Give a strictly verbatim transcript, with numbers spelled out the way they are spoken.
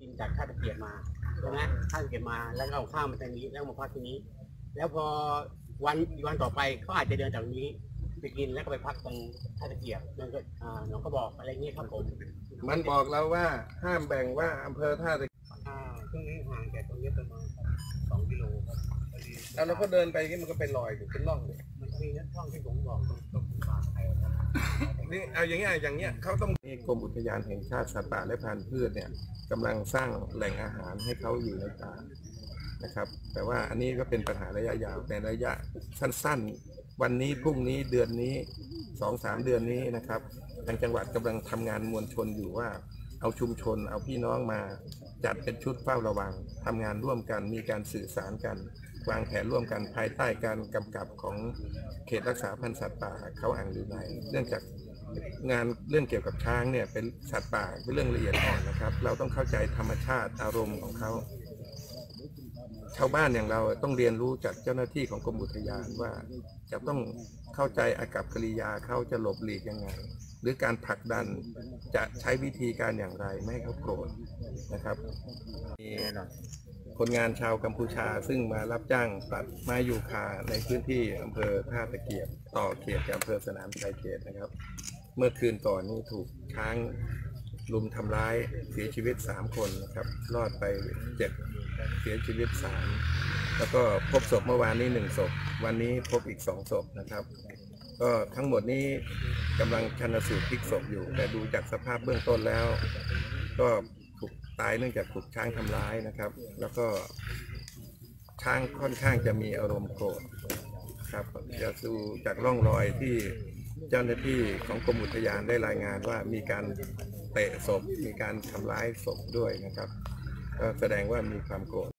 นจากท่าตะเกียบมาใช่ไหมท่าตะเกียบมาแล้วก็เอาข้ามมาทางนี้แล้วมาพักที่นี้ แล้วพอวันวันต่อไปเขาอาจจะเดินจากนี้ไปกินแล้วก็ไปพักตรงท่าตะเกียบนั่นก็อ่าน้องก็บอกอะไรเงี้ยครับผมมันบอกเราว่าห้ามแบ่งว่าอำเภอท่าตะอ่าซึ่งนี้ห่างจากตรงนี้ประมาณสองกิโลครับแล้วเราก็เดินไปนี่มันก็เป็นรอยเป็นร่องเลยมันมีนักท่องที่ผมบอกตรงป่าไทยครับนี่เอาอย่างเงี้ยอย่างเงี้ยเขาต้องนี่กรมอุทยานแห่งชาติสัตว์ป่าและพันธุ์พืชเนี่ยกำลังสร้างแหล่งอาหารให้เขาอยู่ในป่านะครับแต่ว่าอันนี้ก็เป็นปัญหาระยะยาวในระยะสั้นๆวันนี้พรุ่งนี้เดือนนี้สองสามเดือนนี้นะครับทางจังหวัดกำลังทำงานมวลชนอยู่ว่าเอาชุมชนเอาพี่น้องมาจัดเป็นชุดเฝ้าระวังทำงานร่วมกันมีการสื่อสารกันวางแผนร่วมกันภายใต้การกำกับของเขตรักษาพันธุ์สัตว์ป่าเขาอ่างลือในเนื่องจากงานเรื่องเกี่ยวกับช้างเนี่ยเป็นสัตว์ป่าเป็นเรื่องละเอียดอ่อนนะครับเราต้องเข้าใจธรรมชาติอารมณ์ของเขาชาวบ้านอย่างเราต้องเรียนรู้จากเจ้าหน้าที่ของกรมอุทยานว่าจะต้องเข้าใจอากัปกิริยาเขาจะหลบหลีกยังไงหรือการผลักดันจะใช้วิธีการอย่างไรไม่ให้เขาโกรธนะครับมีคนงานชาวกัมพูชาซึ่งมารับจ้างตัดไม้ยูคาในพื้นที่อำเภอท่าตะเกียบต่อเขตกับอำเภอสนามชัยเขตนะครับเมื่อคืนก่อนนี้ถูกช้างลุมทำร้ายเสียชีวิตสามคนนะครับรอดไปเจ็ดเสียชีวิตสามแล้วก็พบศพเมื่อวานนี้หนึ่งศพวันนี้พบอีกสองศพนะครับก็ทั้งหมดนี้กำลังชันสูตรพลิกศพอยู่แต่ดูจากสภาพเบื้องต้นแล้วก็ถูกตายเนื่องจากถูกช้างทำร้ายนะครับแล้วก็ช้างค่อนข้างจะมีอารมณ์โกรธครับจะดูจากร่องรอยที่เจ้าหน้าที่ของกรมอุทยานได้รายงานว่ามีการเตะศพมีการทำร้ายศพด้วยนะครับก็แสดงว่ามีความโกรธ